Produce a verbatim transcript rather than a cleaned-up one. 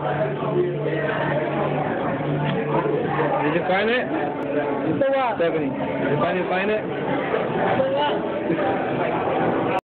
Did you find it? So what? Stephanie, did you find it? Find it? So what?